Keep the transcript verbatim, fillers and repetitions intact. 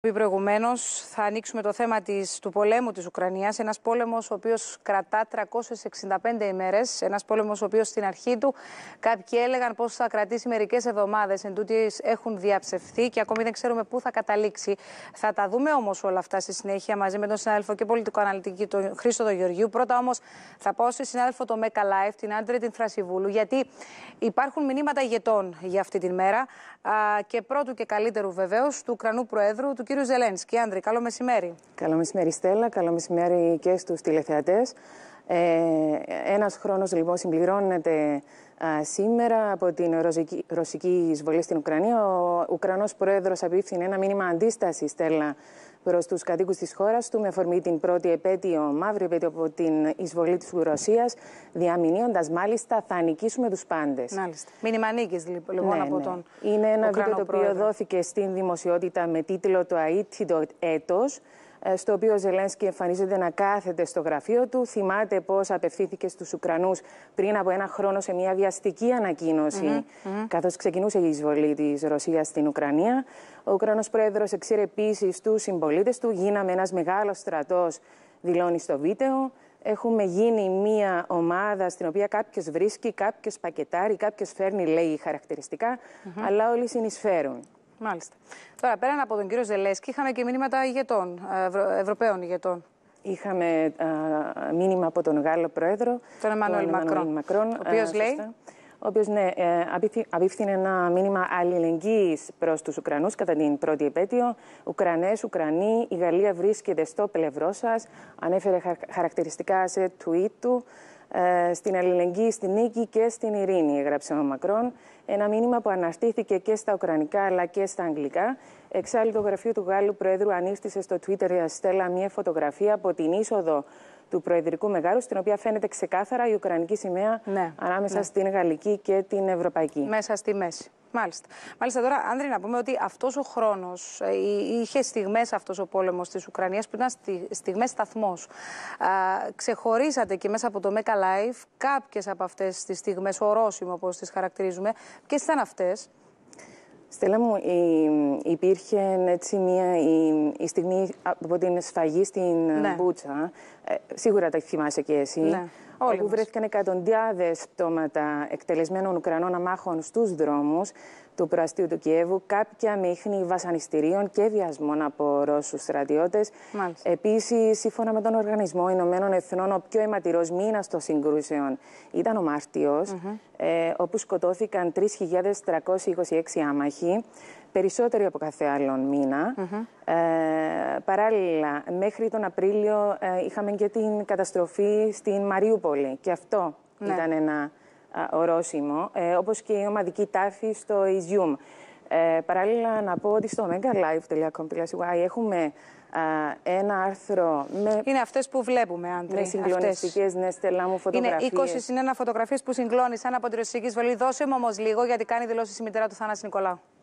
Προηγουμένως, θα ανοίξουμε το θέμα της, του πολέμου της Ουκρανίας. Ένας πόλεμος ο οποίος κρατά τριακόσιες εξήντα πέντε ημέρες. Ένας πόλεμος ο οποίος στην αρχή του κάποιοι έλεγαν πως θα κρατήσει μερικές εβδομάδες. Εν τούτοις έχουν διαψευθεί και ακόμη δεν ξέρουμε πού θα καταλήξει. Θα τα δούμε όμως όλα αυτά στη συνέχεια μαζί με τον συνάδελφο και πολιτικό αναλυτική, τον Χρήστο τον Γεωργίου. Πρώτα όμως θα πάω στη συνάδελφο το Μέκα Live, την Άντρη την Θρασιβούλου, γιατί υπάρχουν μηνύματα ηγετών για αυτή την μέρα. Α, και πρώτου και καλύτερου βεβαίως του Ουκρανού Προέδρου, του κύριου Ζελένσκι. Άντρη, καλό μεσημέρι. Καλό μεσημέρι, Στέλλα. Καλό μεσημέρι και στους τηλεθεατές. Ε, ένας χρόνος λοιπόν συμπληρώνεται α, σήμερα από την ρωσική, ρωσική εισβολή στην Ουκρανία. Ο Ουκρανός Πρόεδρος απίφθινε ένα μήνυμα αντίσταση, Στέλλα, προς τους κατοίκους της χώρας του, με αφορμή την πρώτη επέτειο, μαύρη επέτειο από την εισβολή της Ρωσίας, διαμηνύοντας μάλιστα «Θα νικήσουμε τους πάντες». Μάλιστα. Μήνυμα νίκης λοιπόν ναι, από ναι. τον Είναι ένα Ουκρανό βίντεο το οποίο πρόεδρο. δόθηκε στην δημοσιότητα με τίτλο «Το αίτητο έτος», στο οποίο ο Ζελένσκι εμφανίζεται να κάθεται στο γραφείο του. Θυμάται πώς απευθύνθηκε στους Ουκρανούς πριν από ένα χρόνο σε μια βιαστική ανακοίνωση, mm-hmm, mm-hmm. καθώς ξεκινούσε η εισβολή της Ρωσίας στην Ουκρανία. Ο Ουκρανός Πρόεδρος εξήρε επίσης τους συμπολίτες του. «Γίναμε ένας μεγάλος στρατός», δηλώνει στο βίντεο. «Έχουμε γίνει μια ομάδα στην οποία κάποιος βρίσκει, κάποιος πακετάρει, κάποιος φέρνει», λέει, χαρακτηριστικά, mm-hmm. αλλά όλοι συνεισφέρουν. Μάλιστα. Τώρα, πέραν από τον κύριο Ζελένσκι, είχαμε και μηνύματα ηγετών, Ευρω... Ευρωπαίων ηγετών. Είχαμε α, μήνυμα από τον Γάλλο Πρόεδρο, τον Εμμανουέλ Μακρόν, Μακρόν, ο οποίος λέει... ο οποίος ναι, απίφθινε ένα μήνυμα αλληλεγγύης προς τους Ουκρανούς κατά την πρώτη επέτειο. «Ουκρανές, Ουκρανοί, η Γαλλία βρίσκεται στο πλευρό σας», ανέφερε χαρακτηριστικά σε tweet του. «Στην αλληλεγγύη, στη νίκη και στην ειρήνη», έγραψε ο Μακρόν. Ένα μήνυμα που αναρτήθηκε και στα ουκρανικά αλλά και στα αγγλικά. Εξάλλου, το γραφείο του Γάλλου Προέδρου ανήρτησε στο Twitter, Στέλλα, μια φωτογραφία από την είσοδο του Προεδρικού Μεγάρου, στην οποία φαίνεται ξεκάθαρα η ουκρανική σημαία, ναι, ανάμεσα ναι. στην γαλλική και την ευρωπαϊκή. Μέσα στη μέση. Μάλιστα. Μάλιστα, τώρα, Άνδρη, να πούμε ότι αυτός ο χρόνος ε, είχε στιγμές, αυτός ο πόλεμος της Ουκρανίας, που ήταν στι, στιγμές σταθμός. Α, ξεχωρίσατε και μέσα από το Μέκα Live κάποιες από αυτές τις στιγμές, ορόσημο όπως τις χαρακτηρίζουμε. Ποιες ήταν αυτές? Στέλλα μου, υπήρχε έτσι μια η, η στιγμή από την σφαγή στην ναι. Μπούτσα. Ε, σίγουρα τα θυμάσαι και εσύ. Ναι. Όπου βρέθηκαν εκατοντάδες πτώματα εκτελεσμένων Ουκρανών αμάχων στους δρόμους του προαστίου του Κιέβου, κάποια με ίχνη βασανιστήριων και βιασμών από Ρώσους στρατιώτες. Επίσης, σύμφωνα με τον Οργανισμό Ηνωμένων Εθνών, ο πιο αιματηρός μήνας των συγκρούσεων ήταν ο Μάρτιος, mm-hmm. ε, όπου σκοτώθηκαν τρεις χιλιάδες τριακόσιοι είκοσι έξι άμαχοι, περισσότεροι από κάθε άλλον μήνα. Mm-hmm. ε, παράλληλα, μέχρι τον Απρίλιο ε, είχαμε και την καταστροφή στην Μαριούπολη, και αυτό ναι. ήταν ένα α, ορόσημο, ε, όπως και η ομαδική τάφη στο Ιζιούμ. Ε, παράλληλα, να πω ότι στο megallive τελεία com τελεία c y έχουμε α, ένα άρθρο με... Είναι αυτές που βλέπουμε, Άντρη. Με συγκλονιστικές, ναι, Στέλλα μου, φωτογραφίες. Είναι είκοσι συν ένα φωτογραφίες που συγκλώνησαν από τη ρωσική εισβολή. Δώσε μου όμως λίγο, γιατί κάνει δηλώσεις η μητέρα του Θανάση Νικολάου.